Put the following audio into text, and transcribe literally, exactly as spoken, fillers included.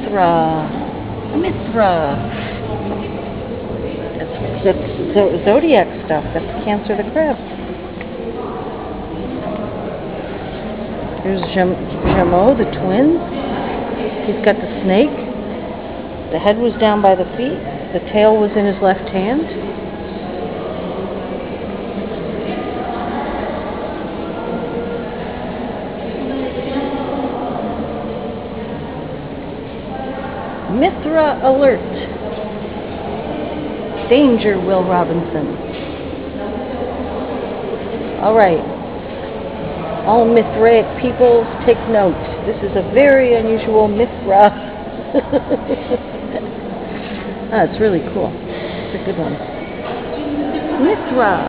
Mithra. Mithra. That's, that's zo zodiac stuff. That's Cancer the crab. Here's Jameau, the twins. He's got the snake. The head was down by the feet. The tail was in his left hand. Mithra alert. Danger, Will Robinson. All right. All Mithraic peoples, take note. This is a very unusual Mithra. Ah, it's really cool. It's a good one. Mithra.